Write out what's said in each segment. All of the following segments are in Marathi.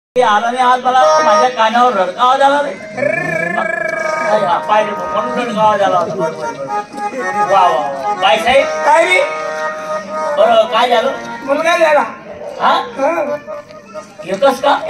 आला नाही आज मला माझ्या कानावर रडका आवाज आला रे. पाहिजे म्हणून रडका आवाज आला. वा वा बाईसाहेब काय रे? बरं काय झालं? मुलगा झाला. हा येतोस का?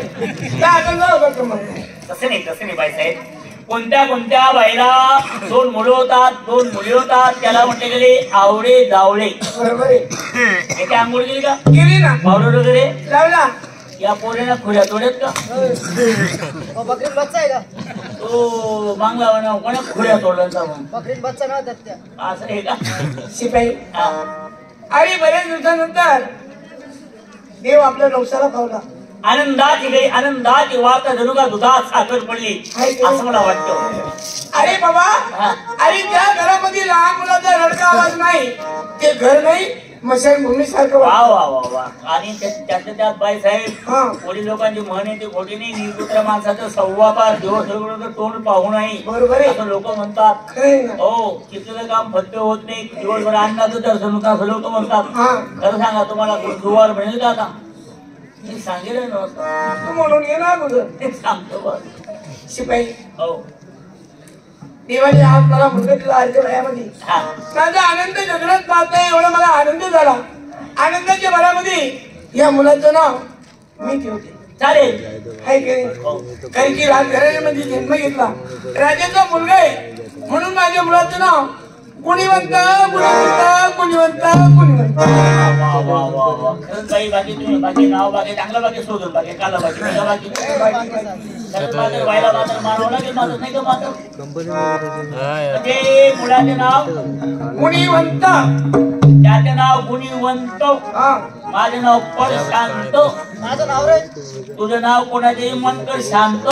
तसं नाही बाईसाहेब. कोणत्या कोणत्या बाईला दोन मुलं होतात, दोन मुली होतात, त्याला म्हटले गेले आवळे जावळे. बरोबर. याची आंघोळ गेली का? गेली ना. पावडर वगैरे लावला. या पोरीला खुल्या तोड्यात का? बकरीन बच्चा आहे का? तो बांगला कोणा खुल्या तोडल्याचा बकरीन बच्चा नव्हता त्या. असं आहे का? शिपाई हा. अरे बरेच दिवसानंतर देव आपल्या नवसाला पावला. आनंदाची काही आनंदाची वार्ता जणू का दुधात साखर पडली असं मला वाटतं. अरे बाबा, हा. अरे त्या घरामध्ये लहान मुलाचा रडका आवाज नाही, ते घर नाही मशानभूमी सारखं. वा वा वा वा. आणि त्यातल्या त्यात बाईसाहेब हा. कोणी लोकांची म्हण आहे ती खोटी नाही. निपुत्र माणसाचं सव्वा दिवस तोंड पाहू नाही बरोबर आहे. असं लोक म्हणतात. खरंय ना. हो तिथलं काम फत्ते होत नाही. दिवसभर अन्नाचं दर्शन होतं असं लोक म्हणतात. हा. खरं सांगा तुम्हाला गुरुवार म्हणेल का आता? मी सांगेल ना तू म्हणून ये ना अगोदर. सांगतो बस. शिपाई हो देवाने आज मला मुलगा दिला. आजच्या वयामध्ये हा. माझा आनंद जगण्यात पाहता एवढा मला आनंद झाला. आनंदाच्या भरामध्ये या मुलाचं नाव मी ठेवते. चालेल. हाय की नाही? कारण की राजघराण्यामध्ये जन्म घेतला, राजाचा मुलगा आहे, म्हणून माझ्या मुलाचं नाव गुणवंत गुणवंत गुणवंत गुणवंत. वा वा वा वा. खरंच बाई बाकी तुम्ही बाकी नाव बाकी चांगलं बाकी शोधून बाकी काला बाकी मेघा बाकी खरंच मात्र व्हायला मात्र मारावं लागेल. मात्र नाही का मात्र म्हणजे मुलाचे नाव गुणवंत. त्याचे नाव गुणवंत. हा. माझे नाव पड शांत. माझं नाव रे. तुझं नाव कोणाचे मन कर शांत.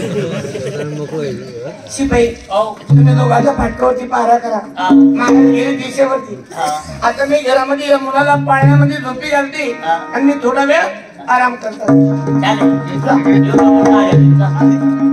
शिपाई हो तुम्ही दोघांच्या फाटकावरती पारा करा. हा. महाराज गेले देशावरती. हा. आता मी घरामध्ये या मुलाला पाळण्यामध्ये झोपी घालते हा. आणि मी थोडा वेळ आराम करतो. चालेल.